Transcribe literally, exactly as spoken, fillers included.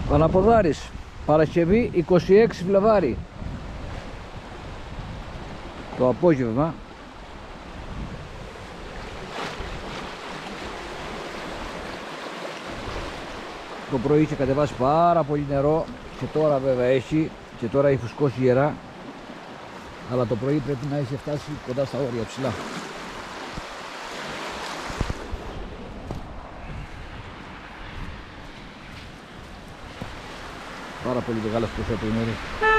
Παναποδάρης, Παρασκευή είκοσι έξι Φλεβάρι, το απόγευμα. Το πρωί είχε κατεβάσει πάρα πολύ νερό και τώρα βέβαια έχει, και τώρα έχει φουσκώσει ιερά, αλλά το πρωί πρέπει να έχει φτάσει κοντά στα όρια ψηλά. Πάρα πολύ μεγάλο αυτό το ημέρι.